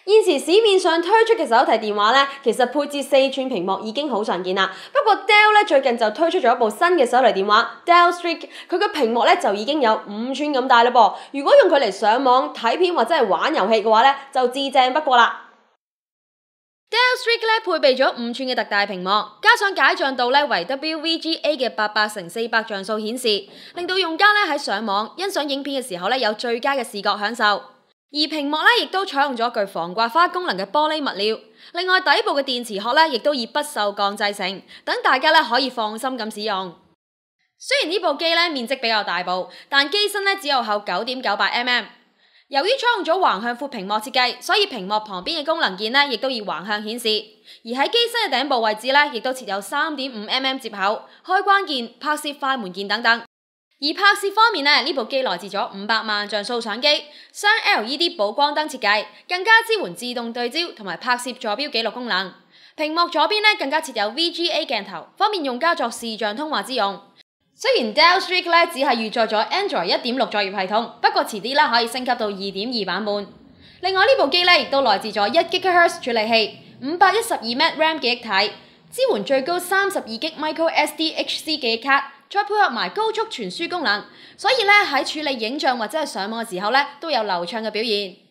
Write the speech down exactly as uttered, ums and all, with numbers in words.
現時市面上推出嘅手提電話咧，其實配置四寸屏幕已經好常見啦。不過 Dell 咧最近就推出咗一部新嘅手提電話 Dell Streak， 佢嘅屏幕咧就已經有五寸咁大啦噃。如果用佢嚟上網睇片或者係玩遊戲嘅話咧，就至正不過啦。Dell Streak 咧配備咗五寸嘅特大屏幕，加上解像度咧為 W V G A 嘅八百乘四百像素顯示，令到用家咧喺上網欣賞影片嘅時候咧有最佳嘅視覺享受。而屏幕咧亦都採用咗具防刮花功能嘅玻璃物料，另外底部嘅電池殼咧亦都以不鏽鋼製成，等大家咧可以放心咁使用。雖然呢部機咧面積比較大部，但機身咧只有厚 九點九八 mm。由於採用咗橫向闊屏幕設計，所以屏幕旁邊嘅功能鍵咧亦都以橫向顯示，而喺機身嘅頂部位置咧亦都設有 三點五 mm 接口、開關鍵、拍攝快門鍵等等。而拍攝方面呢，呢部機來自咗五百萬像素相機，雙 L E D 補光燈設計，更加支援自動對焦同埋拍攝坐標記錄功能。屏幕左邊呢更加設有 V G A 鏡頭，方便用家作視像通話之用。雖然 Dell Streak 咧只係預載咗 Android 一點六作業系統，不過遲啲咧可以升級到二點二版本。另外呢部機咧亦都來自咗一 GHz 處理器、五百一十二 M B RAM 記憶體，支援最高三十二 G Micro S D H C 記憶卡。再配合埋高速傳輸功能，所以咧喺處理影像或者係上網嘅時候咧都有流暢嘅表現。